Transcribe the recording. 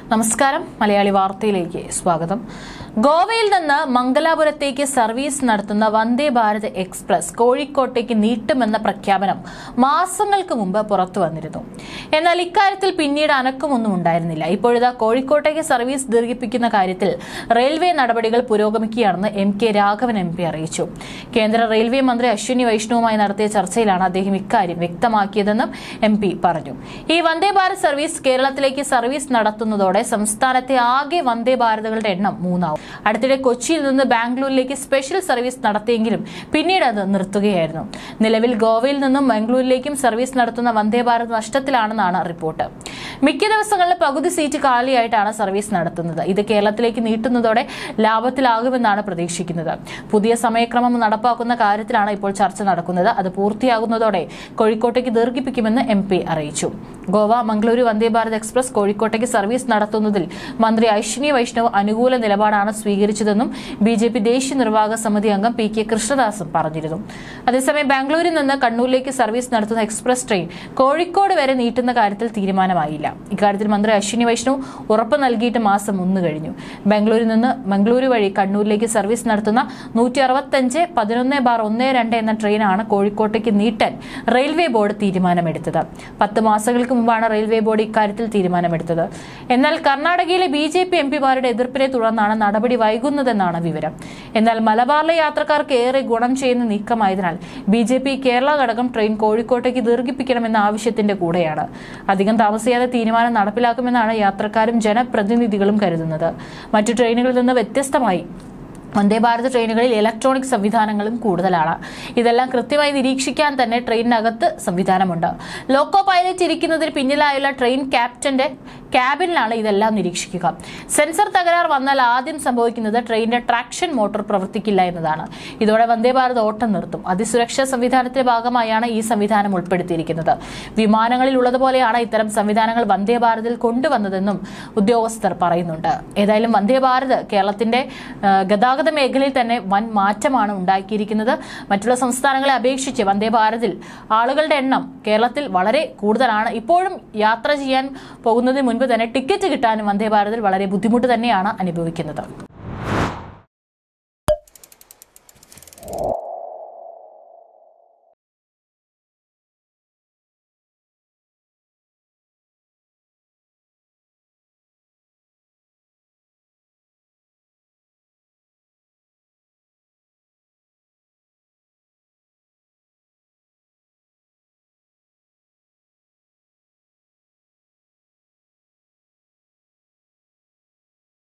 നമസ്കാരം മലയാളി വാർത്തയിലേക്ക് സ്വാഗതം. ഗോവയിൽ നിന്ന് മംഗലാപുരത്തേക്ക് സർവീസ് നടത്തുന്ന വന്ദേ ഭാരത് എക്സ്പ്രസ് കോഴിക്കോട്ടേക്ക് നീട്ടുമെന്ന പ്രഖ്യാപനം മാസങ്ങൾക്ക് മുമ്പ് പുറത്തു വന്നിരുന്നു. എന്നാൽ ഇക്കാര്യത്തിൽ പിന്നീട് അനക്കമൊന്നും ഉണ്ടായിരുന്നില്ല. ഇപ്പോഴിതാ കോഴിക്കോട്ടേക്ക് സർവീസ് ദീർഘിപ്പിക്കുന്ന കാര്യത്തിൽ റെയിൽവേ നടപടികൾ പുരോഗമിക്കുകയാണെന്ന് എം.കെ. രാഘവൻ എം.പി. അറിയിച്ചു. കേന്ദ്ര റെയിൽവേ മന്ത്രി അശ്വിനി വൈഷ്ണവുമായി നടത്തിയ ചർച്ചയിലാണ് അദ്ദേഹം ഇക്കാര്യം വ്യക്തമാക്കിയതെന്നും എം.പി. പറഞ്ഞു. ഈ വന്ദേ ഭാരത് സർവീസ് കേരളത്തിലേക്ക് സർവീസ് നടത്തുന്നതോടെ സംസ്ഥാനത്തെ ആകെ വന്ദേ ഭാരതുകളുടെ എണ്ണം 3 ആവും. അടുത്തിടെ കൊച്ചിയിൽ നിന്ന് ബാംഗ്ലൂരിലേക്ക് സ്പെഷ്യൽ സർവീസ് നടത്തിയെങ്കിലും പിന്നീട് അത് നിർത്തുകയായിരുന്നു. നിലവിൽ ഗോവയിൽ നിന്നും ബാംഗ്ലൂരിലേക്കും സർവീസ് നടത്തുന്ന വന്ദേ ഭാരത് നഷ്ടത്തിലാണെന്നാണ് റിപ്പോർട്ട്. മിക്ക ദിവസങ്ങളിലും പകുതി സീറ്റ് കാലിയായിട്ടാണ് സർവീസ് നടത്തുന്നത്. ഇത് കേരളത്തിലേക്ക് നീട്ടുന്നതോടെ ലാഭത്തിലാകുമെന്നാണ് പ്രതീക്ഷിക്കുന്നത്. പുതിയ സമയക്രമം നടപ്പാക്കുന്ന കാര്യത്തിലാണ് ഇപ്പോൾ ചർച്ച നടക്കുന്നത്. അത് പൂർത്തിയാകുന്നതോടെ കോഴിക്കോട്ടേക്ക് ദീർഘിപ്പിക്കുമെന്ന് എം.പി. അറിയിച്ചു. ഗോവ മംഗളൂരു വന്ദേ ഭാരത് എക്സ്പ്രസ് കോഴിക്കോട്ടേക്ക് സർവീസ് നടത്തുന്നതിൽ മന്ത്രി അശ്വിനി വൈഷ്ണവ് അനുകൂല നിലപാടാണ് സ്വീകരിച്ചതെന്നും ബി.ജെ.പി. ദേശീയ നിർവാഹക സമിതി അംഗം പി.കെ. കൃഷ്ണദാസും പറഞ്ഞിരുന്നു. അതേസമയം ബാംഗ്ലൂരിൽ നിന്ന് കണ്ണൂരിലേക്ക് സർവീസ് നടത്തുന്ന എക്സ്പ്രസ് ട്രെയിൻ കോഴിക്കോട് വരെ നീട്ടുന്ന കാര്യത്തിൽ തീരുമാനമായില്ല. ഇക്കാര്യത്തിൽ മന്ത്രി അശ്വിനി വൈഷ്ണവ് ഉറപ്പ് നൽകിയിട്ട് മാസം 1 കഴിഞ്ഞു. ബാംഗ്ലൂരിൽ നിന്ന് മംഗളൂരു വഴി കണ്ണൂരിലേക്ക് സർവീസ് നടത്തുന്ന 165-11/12 എന്ന ട്രെയിനാണ് കോഴിക്കോട്ടേക്ക് നീട്ടാൻ റെയിൽവേ ബോർഡ് തീരുമാനമെടുത്തത്. 10 മാസങ്ങൾക്ക് മുമ്പാണ് റെയിൽവേ ബോർഡ് ഇക്കാര്യത്തിൽ തീരുമാനമെടുത്തത്. എന്നാൽ കർണാടകയിലെ ബി.ജെ.പി. എം.പിമാരുടെ എതിർപ്പിനെ തുടർന്നാണ് നടപടി വൈകുന്നതെന്നാണ് വിവരം. എന്നാൽ മലബാറിലെ യാത്രക്കാർക്ക് ഏറെ ഗുണം ചെയ്യുന്ന നീക്കമായതിനാൽ ബി.ജെ.പി. കേരള ഘടകം ട്രെയിൻ കോഴിക്കോട്ടേക്ക് ദീർഘിപ്പിക്കണമെന്ന ആവശ്യത്തിന്റെ കൂടെയാണ്. അധികം താമസിയാതെ തീരുമാനം നടപ്പിലാക്കുമെന്നാണ് യാത്രക്കാരും ജനപ്രതിനിധികളും കരുതുന്നത്. മറ്റു ട്രെയിനുകളിൽ നിന്ന് വ്യത്യസ്തമായി വന്ദേ ഭാരത് ട്രെയിനുകളിൽ ഇലക്ട്രോണിക് സംവിധാനങ്ങളും കൂടുതലാണ്. ഇതെല്ലാം കൃത്യമായി നിരീക്ഷിക്കാൻ തന്നെ ട്രെയിനിനകത്ത് സംവിധാനമുണ്ട്. ലോക്കോ പൈലറ്റ് ഇരിക്കുന്നതിന് പിന്നിലായുള്ള ട്രെയിൻ ക്യാപ്റ്റന്റെ ക്യാബിനിലാണ് ഇതെല്ലാം നിരീക്ഷിക്കുക. സെൻസർ തകരാർ വന്നാൽ ആദ്യം സംഭവിക്കുന്നത് ട്രെയിനിന്റെ ട്രാക്ഷൻ മോട്ടോർ പ്രവർത്തിക്കില്ല എന്നതാണ്. ഇതോടെ വന്ദേ ഭാരത് ഓട്ടം നിർത്തും. അതിസുരക്ഷാ സംവിധാനത്തിന്റെ ഭാഗമായാണ് ഈ സംവിധാനം ഉൾപ്പെടുത്തിയിരിക്കുന്നത്. വിമാനങ്ങളിൽ ഉള്ളതുപോലെയാണ് ഇത്തരം സംവിധാനങ്ങൾ വന്ദേ ഭാരതിൽ കൊണ്ടുവന്നതെന്നും ഉദ്യോഗസ്ഥർ പറയുന്നുണ്ട്. ഏതായാലും വന്ദേ ഭാരത് കേരളത്തിന്റെ ഗതാഗത മേഖലയിൽ തന്നെ വൻ മാറ്റമാണ് ഉണ്ടാക്കിയിരിക്കുന്നത്. മറ്റുള്ള സംസ്ഥാനങ്ങളെ അപേക്ഷിച്ച് വന്ദേ ഭാരതിൽ ആളുകളുടെ എണ്ണം കേരളത്തിൽ വളരെ കൂടുതലാണ്. ഇപ്പോഴും യാത്ര ചെയ്യാൻ പോകുന്നതിന് മുൻപ് തന്നെ ടിക്കറ്റ് കിട്ടാനും വന്ദേ ഭാരതിൽ വളരെ ബുദ്ധിമുട്ട് തന്നെയാണ് അനുഭവിക്കുന്നത്.